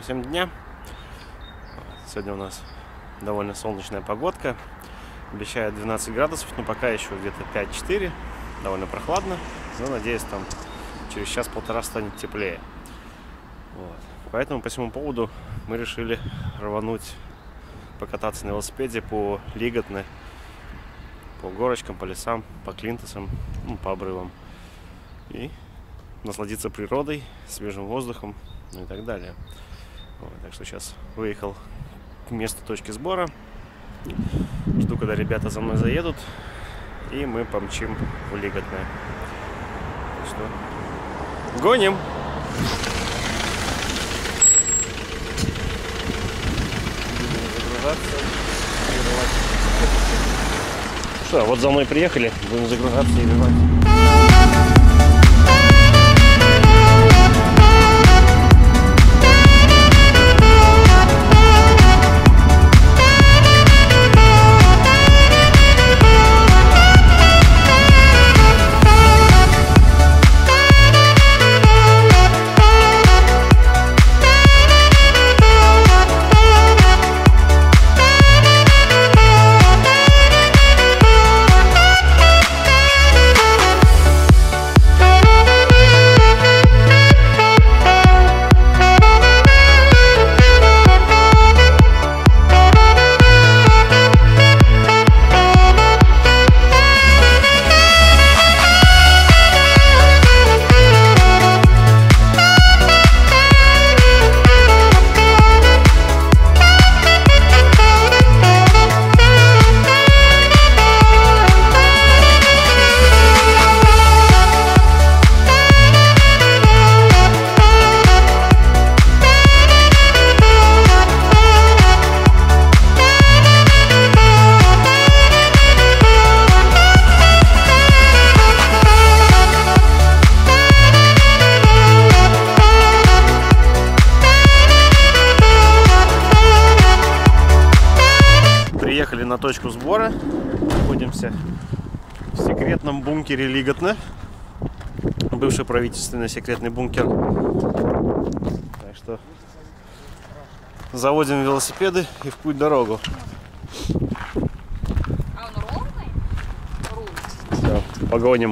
всем дня. Сегодня у нас довольно солнечная погодка. Обещает 12 градусов, но пока еще где-то 5-4. Довольно прохладно. Но надеюсь, там через час-полтора станет теплее. Вот. Поэтому по всему поводу мы решили рвануть покататься на велосипеде по Лиготне, по горочкам, по лесам, по Клинтосам, по обрывам. И насладиться природой, свежим воздухом, ну и так далее. Вот, так что сейчас выехал к месту точки сбора. Жду, когда ребята за мной заедут, и мы помчим в Лиготне. Так что гоним! Что, вот за мной приехали, будем загружаться и бежать. Приехали на точку сбора, находимся в секретном бункере Лиготне, бывший правительственный секретный бункер. Так что заводим велосипеды и в путь дорогу. А он ровный? Все, погоним.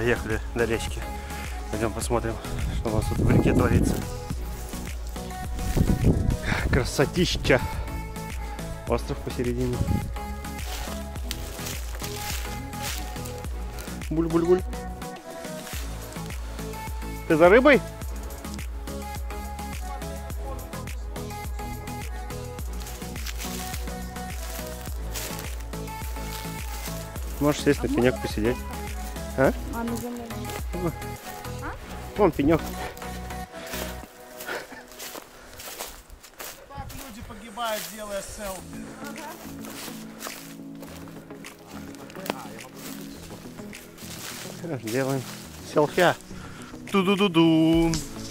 Поехали до речки. Пойдем посмотрим, что у нас тут в реке творится. Красотища. Остров посередине. Буль-буль-буль. Ты за рыбой? Можешь сесть на пенек посидеть. А? Вон пенек. Так люди погибают, делая селфи. Делаем селфи. Ту-ду-ду-ду.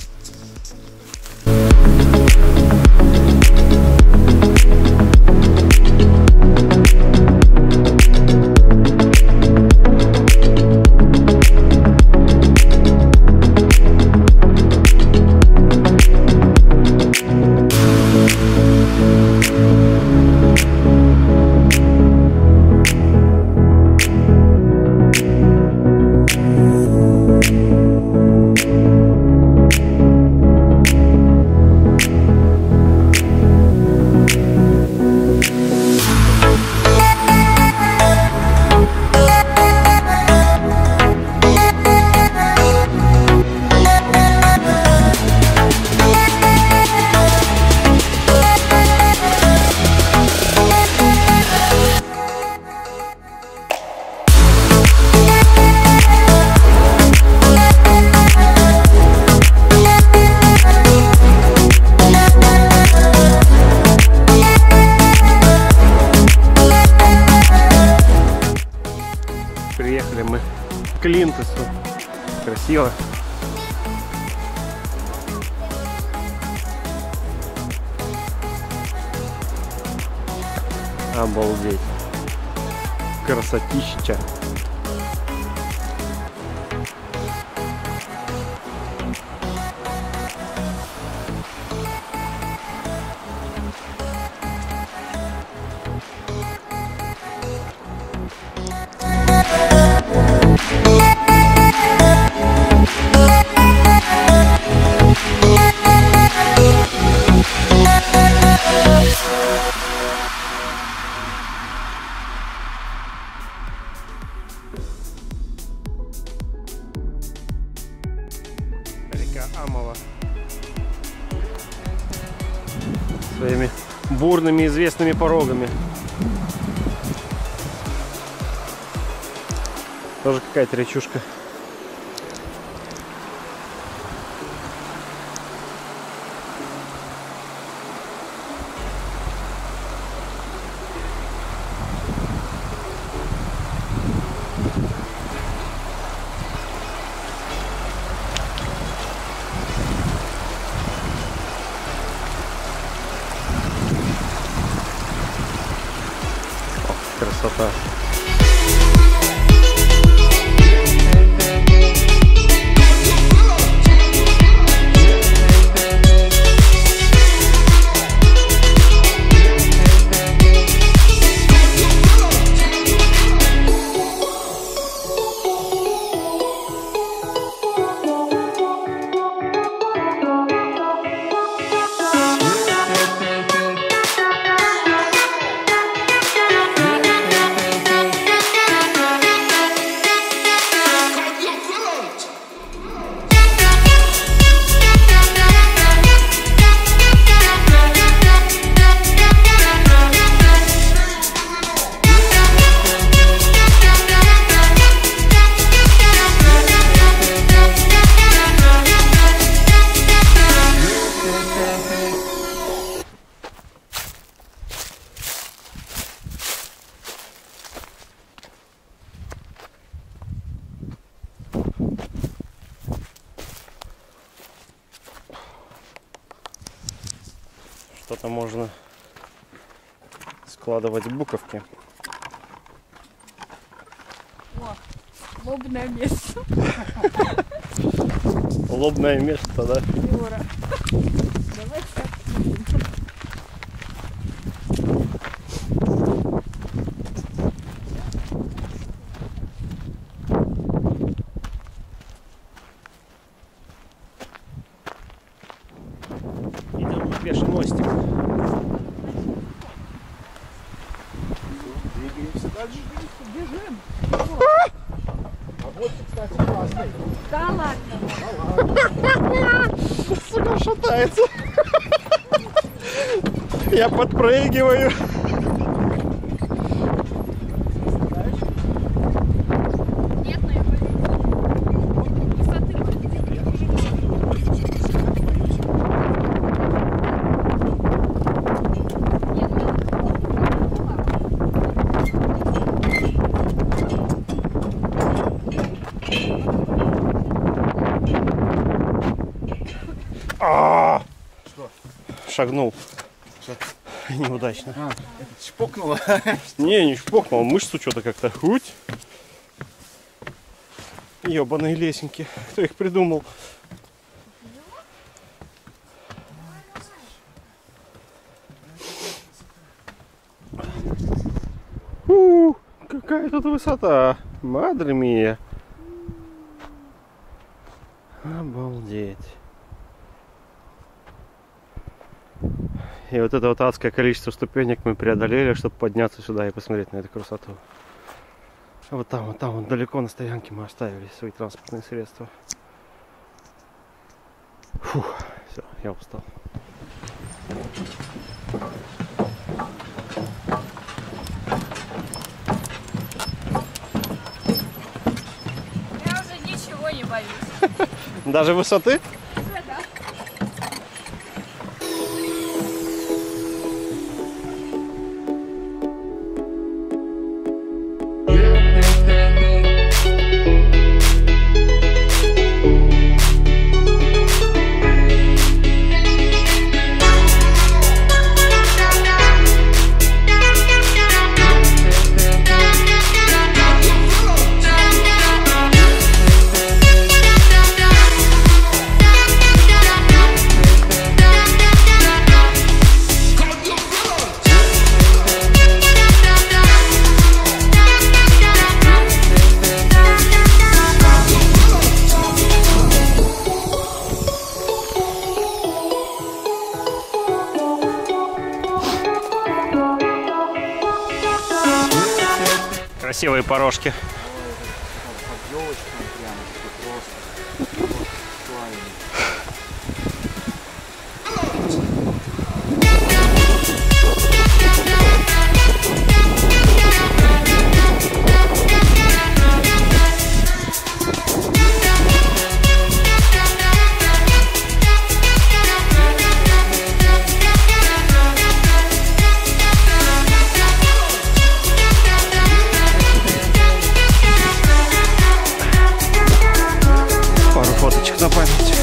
Приехали мы к Клинтусу. Красиво. Обалдеть. Красотища. Река Амова своими бурными известными порогами. Тоже какая-то речушка. Красота. Что-то можно складывать буковки. О, лобное место. Лобное место, да? Юра. Давай так. Двигаемся дальше. Бежим. А вот, кстати, классный. Да ладно. Сука, шатается. Я подпрыгиваю. Нет, но я боюсь. Высоты боюсь. Нет, Что? Шагнул. Что? Неудачно. А, это чпокнуло. Не чпокнул, мышцу что-то как-то. Хуть. Ёбаные лесенки. Кто их придумал? Какая тут высота. Мадре мия. Обалдеть. И вот это вот адское количество ступенек мы преодолели, чтобы подняться сюда и посмотреть на эту красоту. Вот там, вот далеко на стоянке мы оставили свои транспортные средства. Фух, все, я устал. я уже ничего не боюсь. Даже высоты? Уже, да? Красивые порожки. Под елочками прямо, просто актуально. Пару фоточек на память.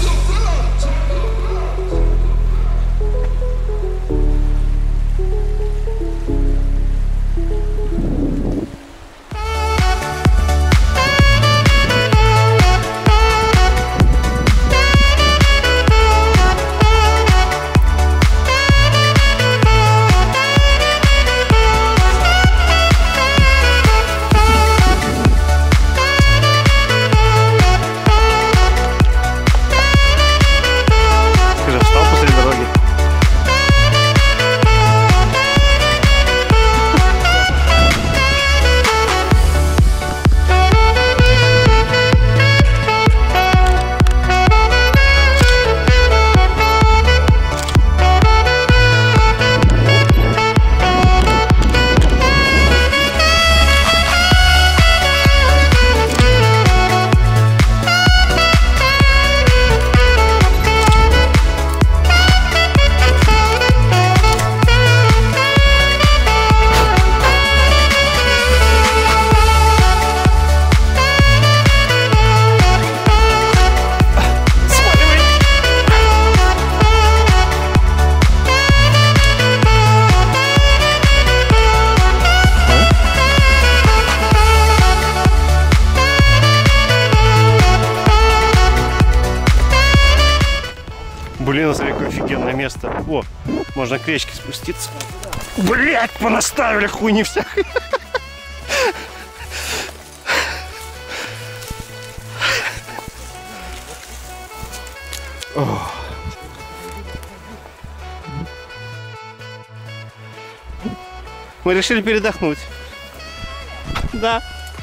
Ты же встал посреди дороги. Блин, смотри, какое офигенное место. О, можно к речке спуститься. Блять, понаставили хуйни всякой. Мы решили передохнуть. Да.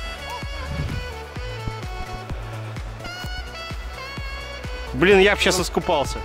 Блин, я бы сейчас искупался.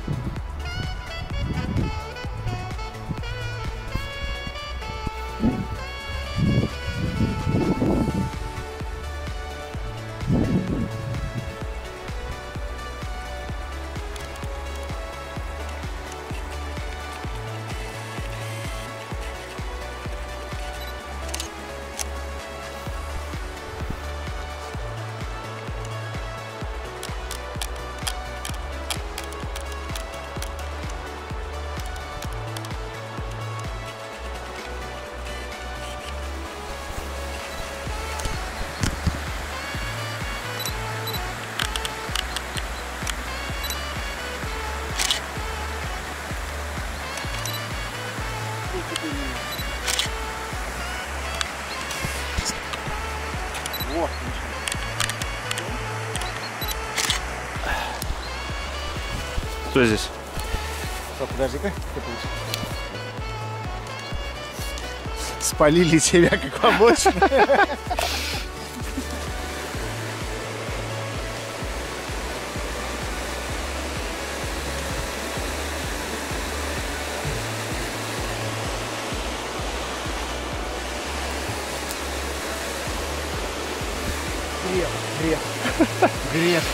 Вот. Что здесь? Что, подожди-ка, спалили тебя как обочину. Грех. Грех.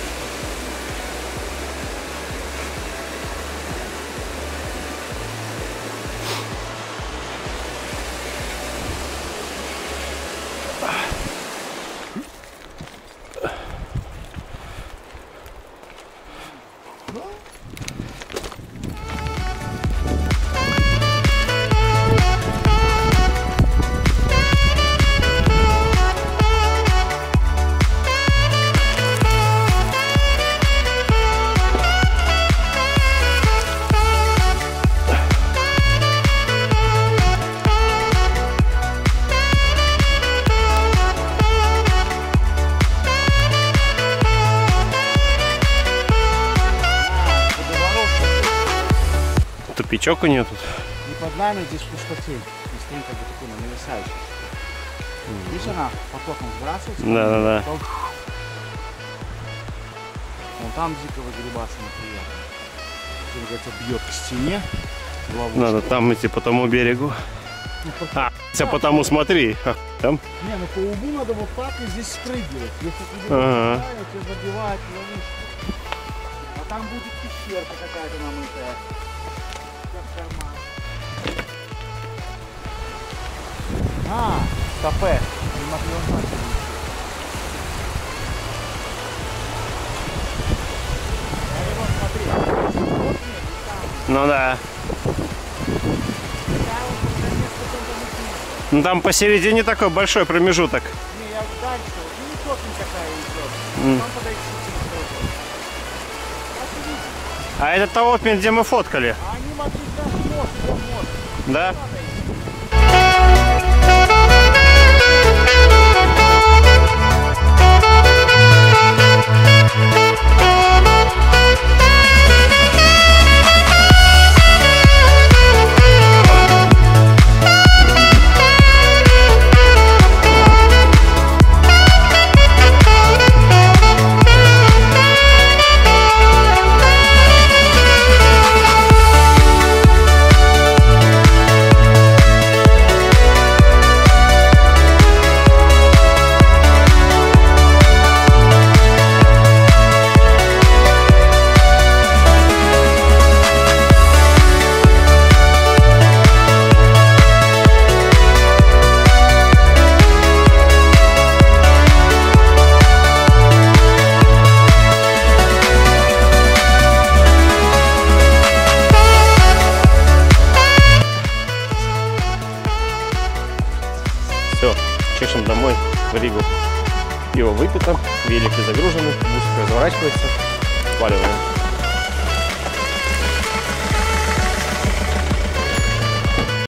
Тупичок у нее тут. И под нами здесь пустотень. Стоим как бы такой нависающий. Видишь, она потоком сбрасывается. Да. Потом... Вон там дико выгребаться неприятно. Как говорится, бьет к стене. Надо там идти по тому берегу. По тому смотри. Там. Не, ну по углу надо вот так и здесь спрыгивать. Если ты тебя забивает ловушку. А там будет пещерка какая-то намытая. Стопе. Не могли узнать. Ну да. Ну там посередине такой большой промежуток. Не, я дальше. Не сотня такая идет. Там подойти. А это того, где мы фоткали. А они могли даже мост. Да? Все, чешем домой в Ригу. Пиво выпито, велики загружены, бусик разворачивается, сваливаем.